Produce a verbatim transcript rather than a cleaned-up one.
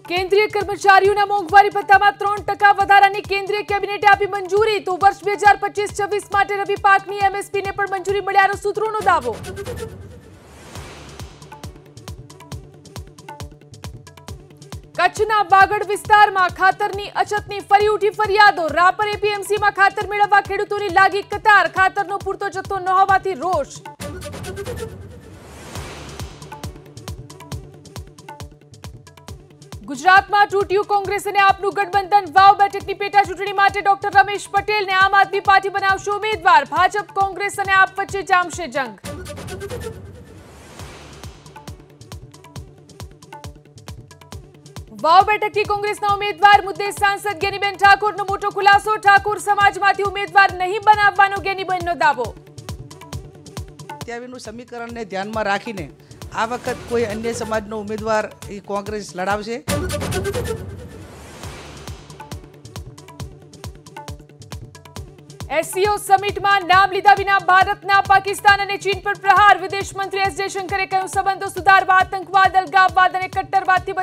કેન્દ્રીય કર્મચારીઓના મોંઘવારી ભથ્થામાં ત્રણ ટકા વધારાની કેન્દ્રીય કેબિનેટે આપી મંજૂરી તો વર્ષ બે હજાર પચીસ છવ્વીસ માટે રવિ પાકની એમએસપીને પણ મંજૂરી મળ્યાનો સૂત્રોનો દાવો। કચ્છના વાગડ વિસ્તારમાં ખાતરની અછતની ફરી ઉઠી ફરિયાદો। રાપર એપીએમસીમાં ખાતર મેળવવા ખેડૂતોની લાગી કતાર। ખાતરનો પૂરતો જથ્થો ન હોવાથી રોષ। ગુજરાતમાં તૂટ્યું કોંગ્રેસ અને આપનું ગઠબંધન। વાવ બેઠકની પેટા ચૂંટણી માટે ડોક્ટર રમેશ પટેલને આમ આદમી પાર્ટી બનાવશે ઉમેદવાર। ભાજપ કોંગ્રેસ અને આપ વચ્ચે જામશે જંગ। વાવ બેઠકથી કોંગ્રેસના ઉમેદવાર મુદ્દે સાંસદ જ્ઞાનીબેન ઠાકોરનો મોટો ખુલાસો। ઠાકોર સમાજમાંથી ઉમેદવાર નહીં બનાવવાનો જ્ઞાનીબેનનો દાવો। સત્યાવીસનું સમીકરણને ધ્યાનમાં રાખીને આ વખત કોઈ અન્ય સમાજનો ઉમેદવાર એ કોંગ્રેસ લડાવશે। એસસીઓ સમિટમાં નામ લીધા વિના ભારતના પાકિસ્તાન અને ચીન પર પ્રહાર। વિદેશ મંત્રી એસ જયશંકરે કહ્યું સંબંધો સુધારવા આતંકવાદ, અલગાવવાદ અને કટ્ટરવાદથી